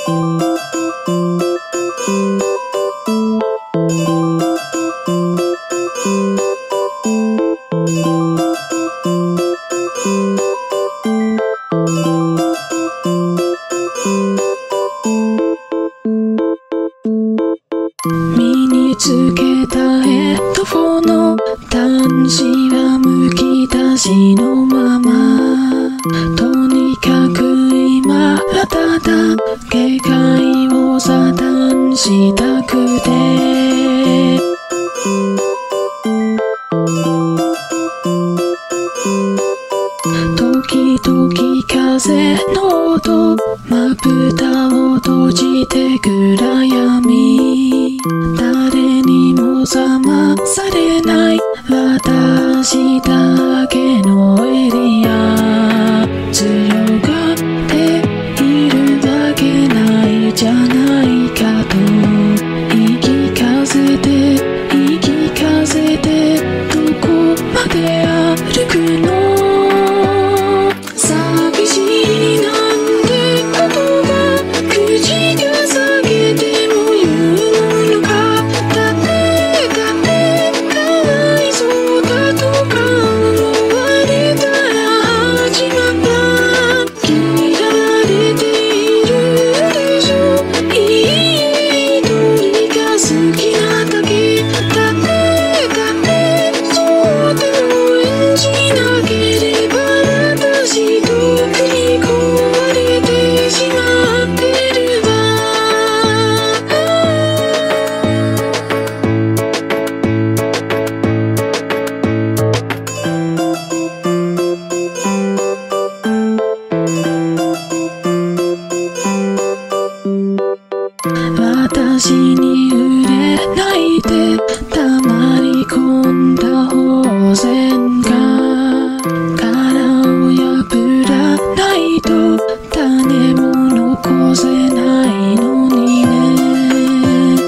身につけたヘッドフォンの端子はむき出しのまま。とにかく今はただ警戒を遮断したくて、時々風の音、まぶたを閉じて暗闇。誰にも邪魔されない私だけのエリア。強がっているわけないじゃないかと言い聞かせて言い聞かせて、どこまで歩くの。寂しいなんて言葉口が下げても言うのか。だってかわいそうだとか思われたら始まった。気に入られているでしょ。いい鳥が好きなだけ。だってそうでも演じなければ私と振り壊れてしまってるわ。私に触れないで黙り込んだ宝線が殻を破らないと種も残せないのにね。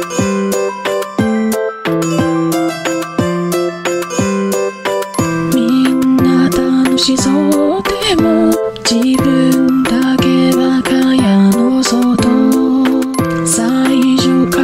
みんな楽しそうでも自分だけは蚊帳の外。最初か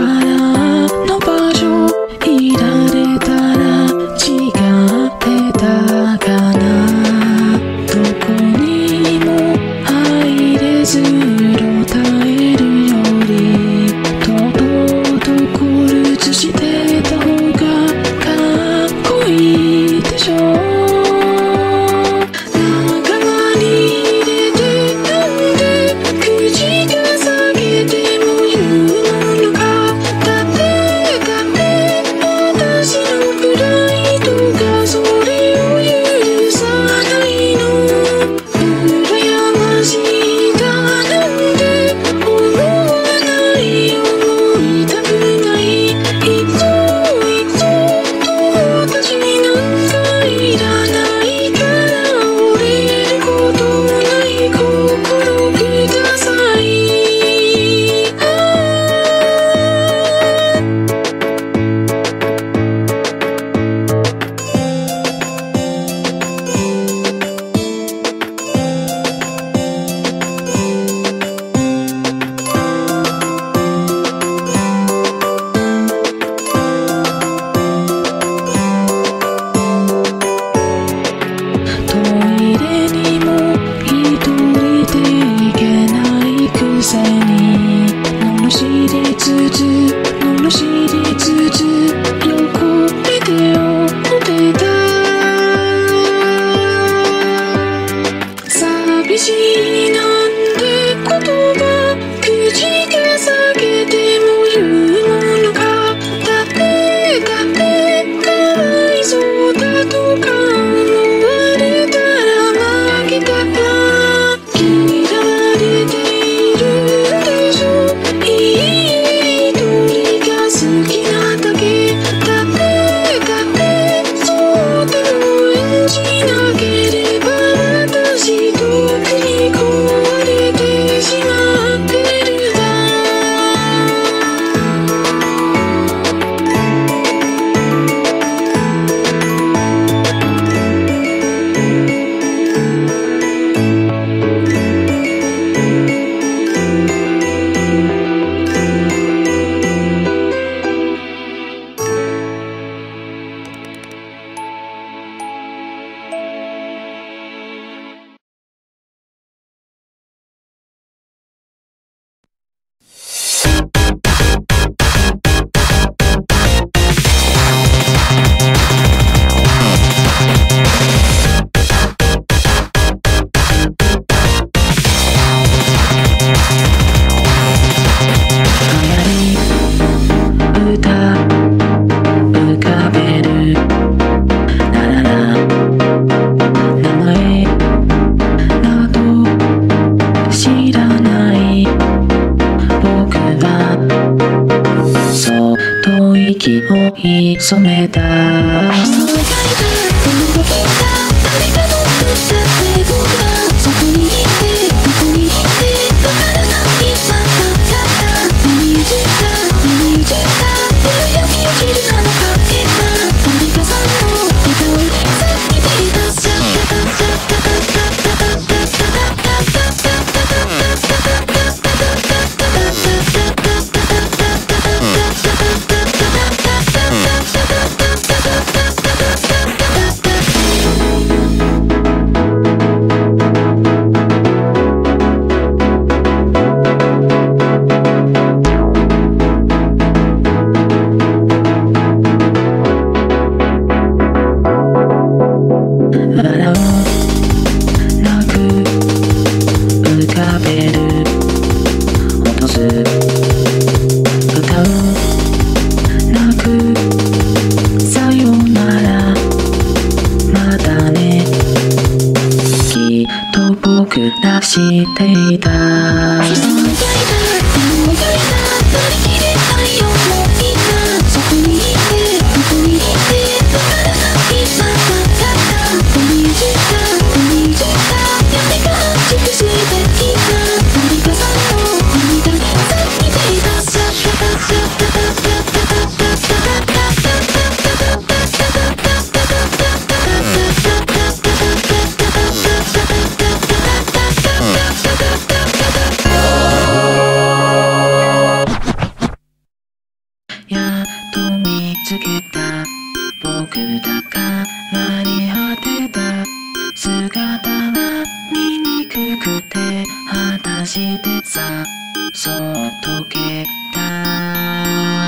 息を潜めたしていたやっと見つけた僕だからに果てた姿は醜くて果たしてさそっとけた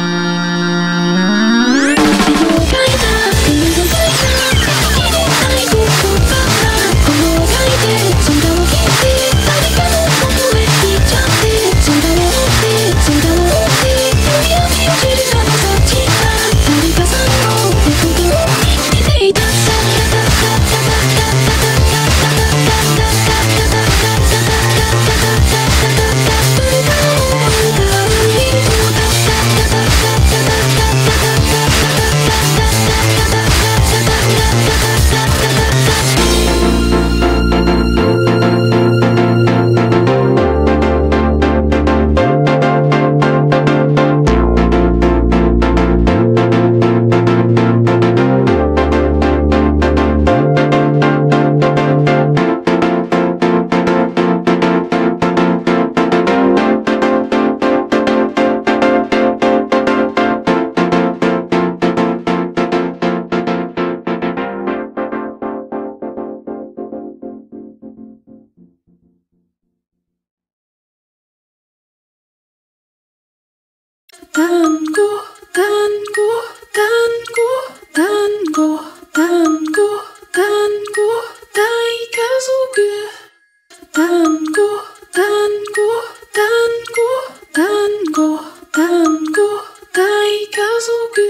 単語単語単語単語単語単語大家族単語単語単語単語単語大家族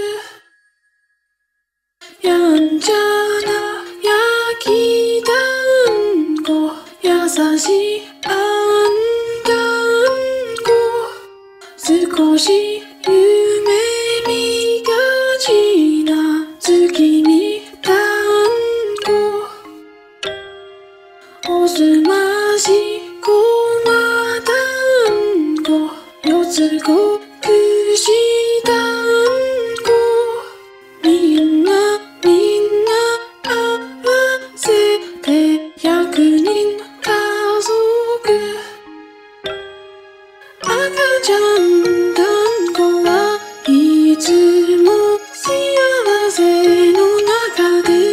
やんちゃな焼き団子優しいあん団子少し夢見がちな月見団子おすましごま団子四つ子串団子みんな合わせて100人家族赤ちゃん団子はいつも幸せの中で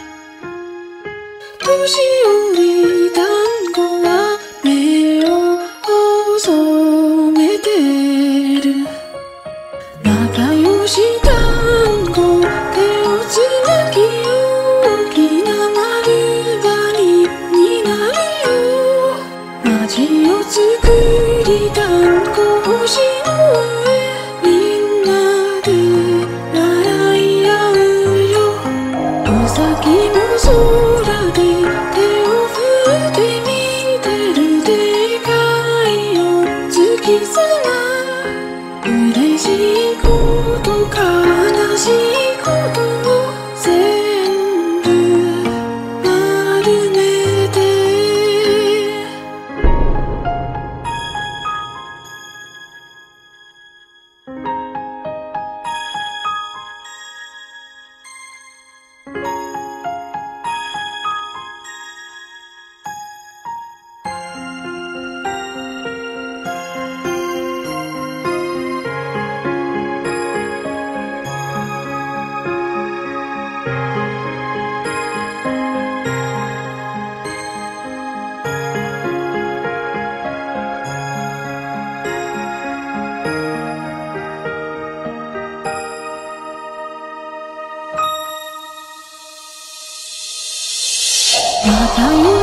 年寄り団子は目を細めてる仲良し団子手をつなぎ大きな丸羽になるよ街を作り団子星の上みんなで笑い合うよお先も空で手を振って見てるでかいよ月様嬉しいことか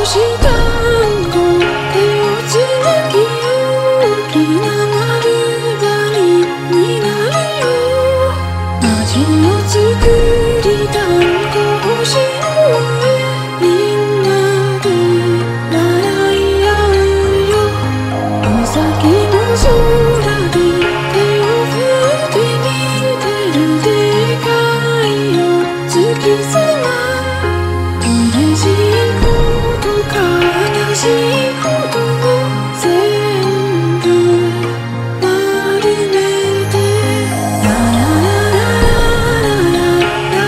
したんご手をつなぎ大きな丸刈りになるよ味を作りたんご星の上みんなで笑い合うよお先の空で手を振って見てるでかいよ月様嬉しいこと悲しいことも全部丸めてララララ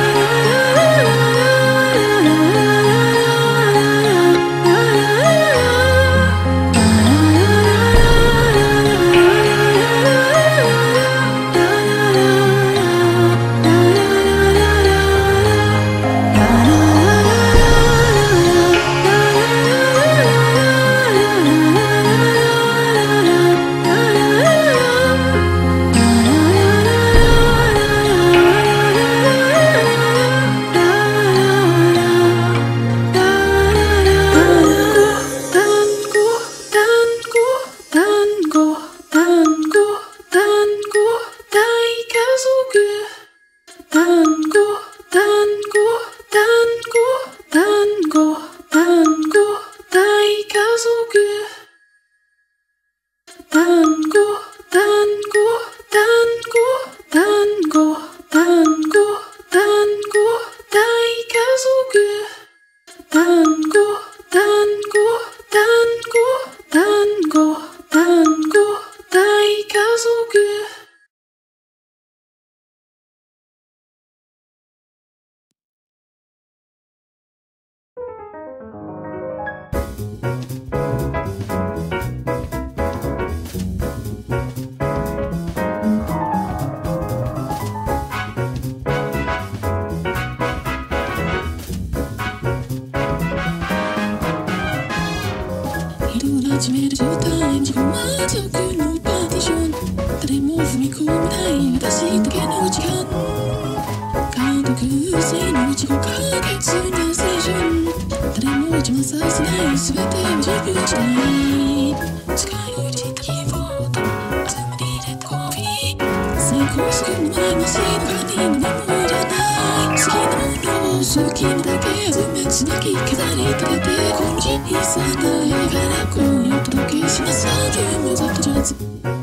始める状態自己満足のパーティション誰も踏み込めない私だけの時間監督性の自己完結なセッション誰も邪魔させない全てを自分次第使い置いたキーボードつむりでコーヒー最高速の前のシーン他に何もいらない好きなものを好きなだけ集めつなぎ飾り立ててこの小さな映画が今夜お届けします30秒ざっとジャズ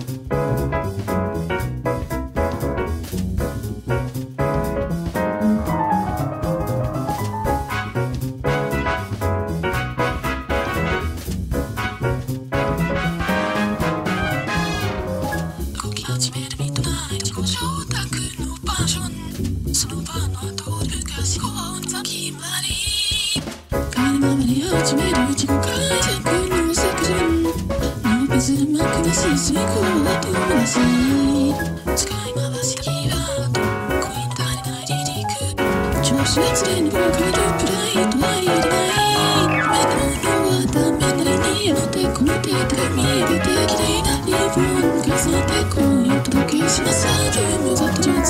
動き始めるミッドナイト自己承諾のパッションその場の後で昔こうざきまり彼のままに始める自己解釈のセクションノーペズマクなし遂行は友達使い回しキーワード恋の足りない離陸調子は常にボーカルプライドはいらないダメなものはダメなりに持ってこめて手見上げて綺麗なリボン重ねて今夜お届けします30秒ざっとジャズ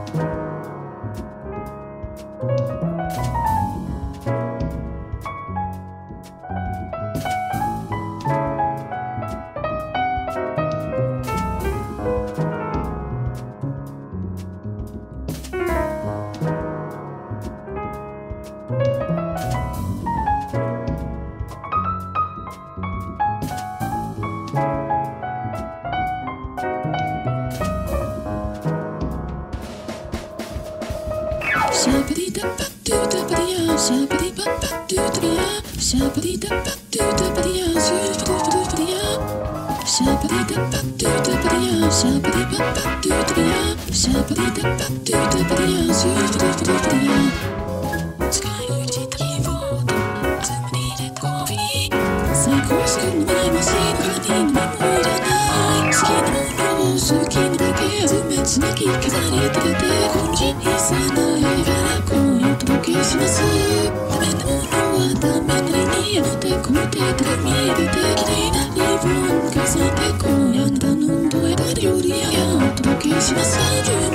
シャバディダバドゥダバディアシャバディババドゥダバディアシャバディダバドゥダバディアシューフドゥフドゥフディアシャバディダバドゥダバディアシャバディババドゥダバディアシャバディダバドゥダバディアシューフドゥフドゥフディア使い置いたキーボードつむりでコーヒー最高速の前のシーン他に何もいらない好きなものを好きなだけ集めつなぎ飾り立ててこの小さな映画が今夜お届けしますダメなものはダメなりにやめてこめて手が見上げて綺麗なリボン重ねて今夜あなたのどえた料理やお届けします